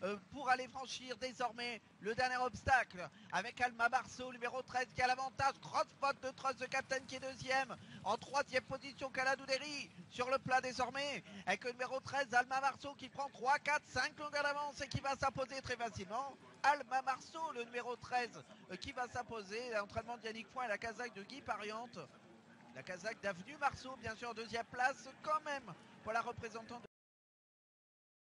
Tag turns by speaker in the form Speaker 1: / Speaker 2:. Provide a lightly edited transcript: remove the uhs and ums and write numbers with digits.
Speaker 1: pour aller franchir désormais le dernier obstacle avec Alma Marceau, numéro 13 qui a l'avantage. Grosse faute de Trust de Captain qui est deuxième. En troisième position, Caladouderi sur le plat désormais avec le numéro 13 Alma Marceau qui prend 3, 4, 5 longueurs d'avance et qui va s'imposer très facilement. Alma Marceau, le numéro 13 qui va s'imposer. L'entraînement de Yannick Foin et la casaque de Guy Pariante. La casaque d'Avenue Marceau, bien sûr, deuxième place quand même pour la représentante de